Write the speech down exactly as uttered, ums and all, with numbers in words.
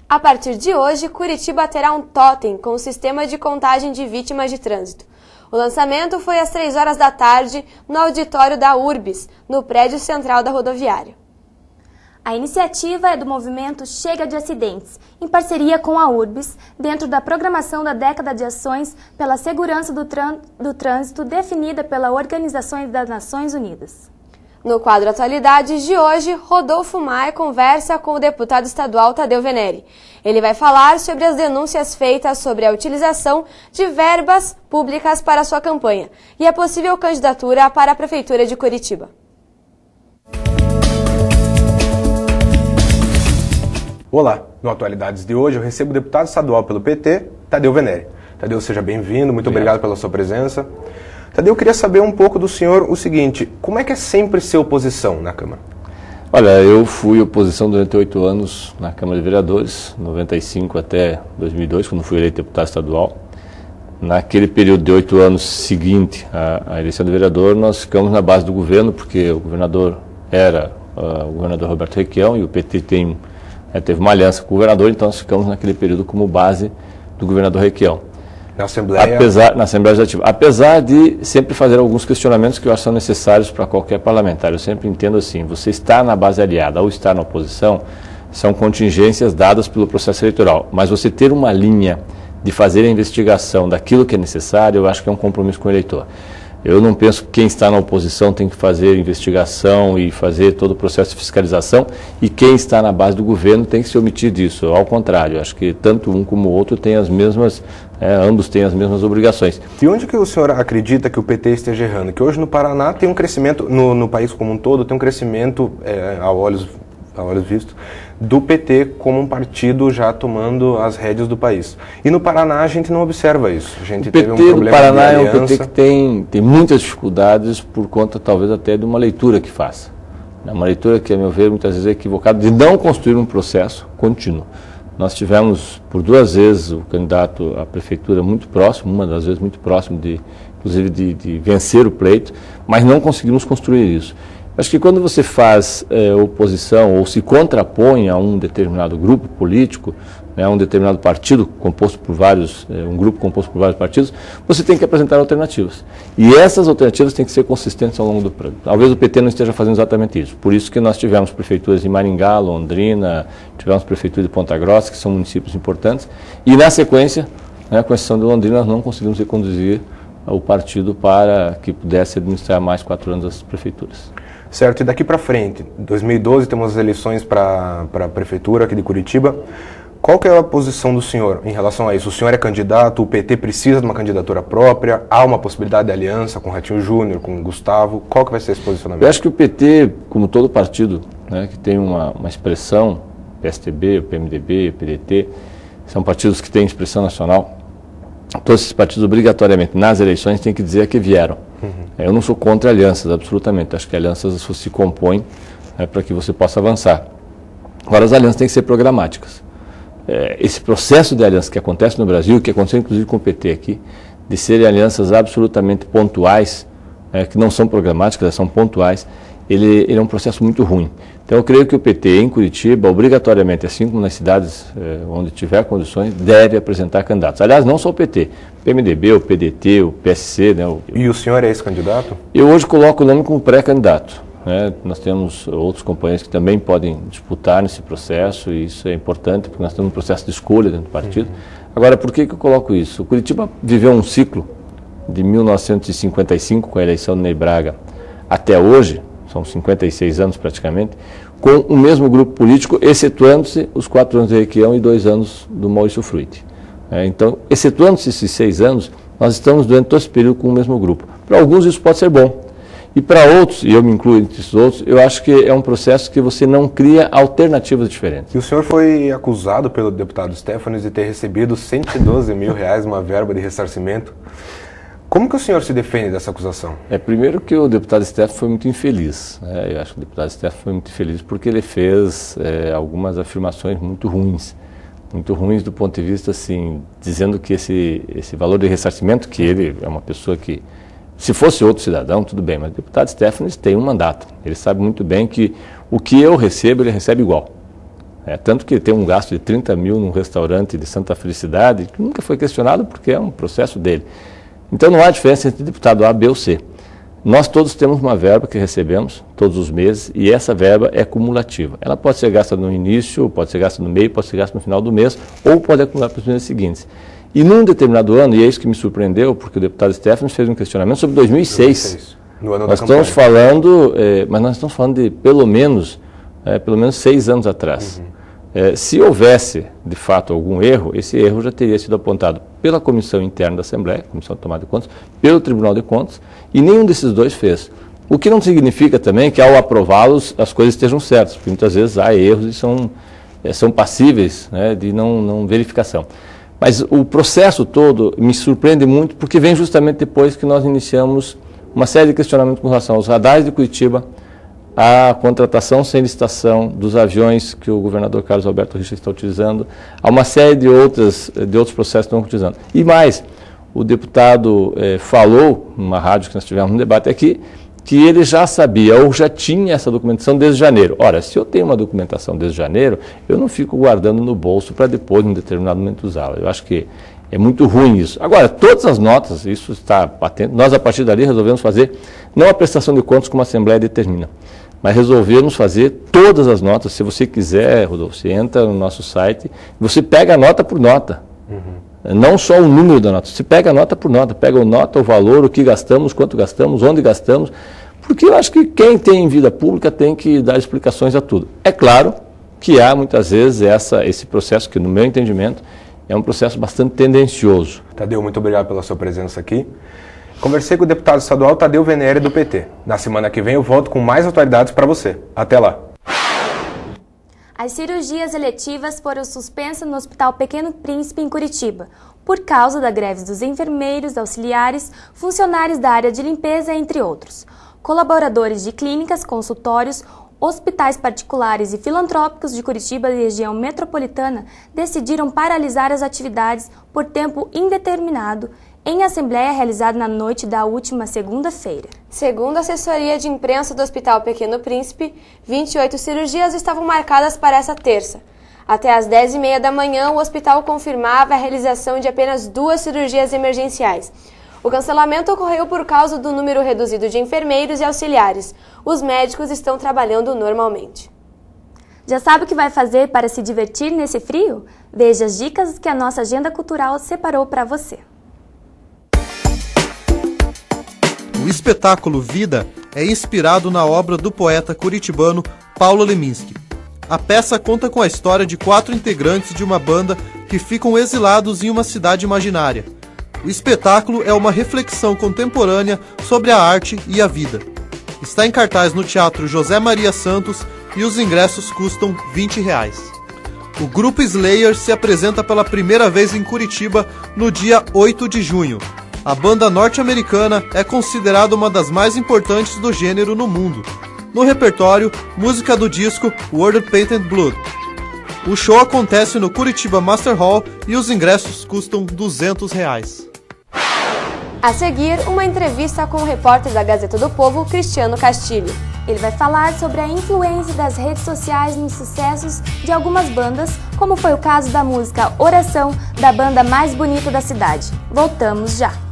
A partir de hoje, Curitiba terá um totem com o sistema de contagem de vítimas de trânsito. O lançamento foi às três horas da tarde no auditório da Urbis, no prédio central da rodoviária. A iniciativa é do movimento Chega de Acidentes, em parceria com a Urbis, dentro da programação da década de ações pela segurança do, do trânsito definida pela Organização das Nações Unidas. No quadro Atualidades de hoje, Rodolfo Maia conversa com o deputado estadual Tadeu Venere. Ele vai falar sobre as denúncias feitas sobre a utilização de verbas públicas para sua campanha e a possível candidatura para a Prefeitura de Curitiba. Olá, no Atualidades de hoje eu recebo o deputado estadual pelo P T, Tadeu Venere. Tadeu, seja bem-vindo, muito obrigado. obrigado pela sua presença. Tadeu, eu queria saber um pouco do senhor o seguinte, como é que é sempre ser oposição na Câmara? Olha, eu fui oposição durante oito anos na Câmara de Vereadores, noventa e cinco até dois mil e dois, quando fui eleito deputado estadual. Naquele período de oito anos seguinte à, à eleição de vereador, nós ficamos na base do governo, porque o governador era uh, o governador Roberto Requião e o P T tem, é, teve uma aliança com o governador, então nós ficamos naquele período como base do governador Requião. Na Assembleia? Apesar, na Assembleia Legislativa. Apesar de sempre fazer alguns questionamentos que eu acho que são necessários para qualquer parlamentar. Eu sempre entendo assim, você estar na base aliada ou estar na oposição são contingências dadas pelo processo eleitoral. Mas você ter uma linha de fazer a investigação daquilo que é necessário, eu acho que é um compromisso com o eleitor. Eu não penso que quem está na oposição tem que fazer investigação e fazer todo o processo de fiscalização e quem está na base do governo tem que se omitir disso. Ao contrário, acho que tanto um como o outro têm as mesmas, é, ambos têm as mesmas obrigações. E onde que o senhor acredita que o P T esteja errando? Que hoje no Paraná tem um crescimento, no, no país como um todo, tem um crescimento, é, a olhos, a olhos vistos, do P T como um partido já tomando as rédeas do país. E no Paraná a gente não observa isso. A gente o P T teve um problema do Paraná de é um P T que tem, tem muitas dificuldades por conta talvez até de uma leitura que faça. Uma leitura que, a meu ver, muitas vezes é equivocada de não construir um processo contínuo. Nós tivemos por duas vezes o candidato à prefeitura muito próximo, uma das vezes muito próximo, de, inclusive de, de vencer o pleito, mas não conseguimos construir isso. Acho que quando você faz é, oposição ou se contrapõe a um determinado grupo político, né, a um determinado partido composto por vários, é, um grupo composto por vários partidos, você tem que apresentar alternativas. E essas alternativas têm que ser consistentes ao longo do plano. Talvez o P T não esteja fazendo exatamente isso. Por isso que nós tivemos prefeituras em Maringá, Londrina, tivemos prefeitura de Ponta Grossa, que são municípios importantes, e na sequência, né, com exceção de Londrina, nós não conseguimos reconduzir o partido para que pudesse administrar mais quatro anos as prefeituras. Certo, e daqui para frente, em dois mil e doze temos as eleições para a prefeitura aqui de Curitiba. Qual que é a posição do senhor em relação a isso? O senhor é candidato, o P T precisa de uma candidatura própria, há uma possibilidade de aliança com o Ratinho Júnior, com o Gustavo, qual que vai ser esse posicionamento? Eu acho que o P T, como todo partido, né, que tem uma, uma expressão, P S T B, o P M D B, o P D T, são partidos que têm expressão nacional, todos esses partidos obrigatoriamente nas eleições têm que dizer a que vieram. Uhum. Eu não sou contra alianças, absolutamente. Acho que alianças se compõem, né, para que você possa avançar. Agora, as alianças têm que ser programáticas. É, esse processo de aliança que acontece no Brasil, que aconteceu inclusive com o P T aqui, de serem alianças absolutamente pontuais, é, que não são programáticas, são pontuais, ele, ele é um processo muito ruim. Então eu creio que o P T em Curitiba, obrigatoriamente, assim como nas cidades eh, onde tiver condições, deve apresentar candidatos. Aliás, não só o P T, o P M D B, o P D T, o P S C. Né, o... E o senhor é esse candidato? Eu hoje coloco o nome como pré-candidato. Né? Nós temos outros companheiros que também podem disputar nesse processo, e isso é importante, porque nós temos um processo de escolha dentro do partido. Uhum. Agora, por que, que eu coloco isso? O Curitiba viveu um ciclo de mil novecentos e cinquenta e cinco, com a eleição do Ney Braga, até hoje, são cinquenta e seis anos praticamente, com o mesmo grupo político, excetuando-se os quatro anos de Requião e dois anos do Maurício Fruit. É, então, excetuando-se esses seis anos, nós estamos durante todo esse período com o mesmo grupo. Para alguns isso pode ser bom. E para outros, e eu me incluo entre esses outros, eu acho que é um processo que você não cria alternativas diferentes. E o senhor foi acusado pelo deputado Stefanes de ter recebido cento e doze mil reais, uma verba de ressarcimento. Como que o senhor se defende dessa acusação? É, primeiro que o deputado Stefanes foi muito infeliz. Né? Eu acho que o deputado Stefanes foi muito infeliz porque ele fez é, algumas afirmações muito ruins. Muito ruins do ponto de vista, assim, dizendo que esse, esse valor de ressarcimento, que ele é uma pessoa que, se fosse outro cidadão, tudo bem, mas o deputado Stefanes tem um mandato. Ele sabe muito bem que o que eu recebo, ele recebe igual. É, tanto que tem um gasto de trinta mil num restaurante de Santa Felicidade, que nunca foi questionado porque é um processo dele. Então não há diferença entre deputado A, B ou C. Nós todos temos uma verba que recebemos todos os meses e essa verba é cumulativa. Ela pode ser gasta no início, pode ser gasta no meio, pode ser gasta no final do mês ou pode acumular para os meses seguintes. E num determinado ano, e é isso que me surpreendeu, porque o deputado Stephens fez um questionamento sobre dois mil e seis. dois mil e seis, no ano nós da estamos campanha. falando, é, mas nós estamos falando de pelo menos, é, pelo menos seis anos atrás. Uhum. É, se houvesse, de fato, algum erro, esse erro já teria sido apontado pela comissão interna da Assembleia, Comissão de Tomada de Contas, pelo Tribunal de Contas, e nenhum desses dois fez. O que não significa também que, ao aprová-los, as coisas estejam certas, porque muitas vezes há erros e são, é, são passíveis, né, de não, não verificação. Mas o processo todo me surpreende muito, porque vem justamente depois que nós iniciamos uma série de questionamentos com relação aos radares de Curitiba, a contratação sem licitação dos aviões que o governador Carlos Alberto Richa está utilizando, há uma série de, outras, de outros processos que estão utilizando. E mais, o deputado eh, falou, numa rádio que nós tivemos um debate aqui, que ele já sabia ou já tinha essa documentação desde janeiro. Ora, se eu tenho uma documentação desde janeiro, eu não fico guardando no bolso para depois, em um determinado momento, usá-la. Eu acho que é muito ruim isso. Agora, todas as notas, isso está patente, nós a partir dali resolvemos fazer, não a prestação de contas como a Assembleia determina, mas resolvemos fazer todas as notas. Se você quiser, Rodolfo, você entra no nosso site, você pega a nota por nota. Uhum. Não só o número da nota, você pega a nota por nota, pega a nota, o valor, o que gastamos, quanto gastamos, onde gastamos, porque eu acho que quem tem vida pública tem que dar explicações a tudo. É claro que há muitas vezes essa, esse processo que, no meu entendimento, é um processo bastante tendencioso. Tadeu, muito obrigado pela sua presença aqui. Conversei com o deputado estadual Tadeu Venere, do P T. Na semana que vem eu volto com mais atualidades para você. Até lá. As cirurgias eletivas foram suspensas no Hospital Pequeno Príncipe, em Curitiba, por causa da greve dos enfermeiros, auxiliares, funcionários da área de limpeza, entre outros. Colaboradores de clínicas, consultórios, hospitais particulares e filantrópicos de Curitiba e região metropolitana decidiram paralisar as atividades por tempo indeterminado em assembleia realizada na noite da última segunda-feira. Segundo a assessoria de imprensa do Hospital Pequeno Príncipe, vinte e oito cirurgias estavam marcadas para essa terça. Até às dez e meia da manhã, o hospital confirmava a realização de apenas duas cirurgias emergenciais. O cancelamento ocorreu por causa do número reduzido de enfermeiros e auxiliares. Os médicos estão trabalhando normalmente. Já sabe o que vai fazer para se divertir nesse frio? Veja as dicas que a nossa agenda cultural separou para você. O espetáculo Vida é inspirado na obra do poeta curitibano Paulo Leminski. A peça conta com a história de quatro integrantes de uma banda que ficam exilados em uma cidade imaginária. O espetáculo é uma reflexão contemporânea sobre a arte e a vida. Está em cartaz no Teatro José Maria Santos e os ingressos custam vinte reais. O grupo Slayer se apresenta pela primeira vez em Curitiba no dia oito de junho. A banda norte-americana é considerada uma das mais importantes do gênero no mundo. No repertório, música do disco World Painted Blood. O show acontece no Curitiba Master Hall e os ingressos custam duzentos reais. A seguir, uma entrevista com o repórter da Gazeta do Povo, Cristiano Castilho. Ele vai falar sobre a influência das redes sociais nos sucessos de algumas bandas, como foi o caso da música Oração, da banda mais bonita da cidade. Voltamos já!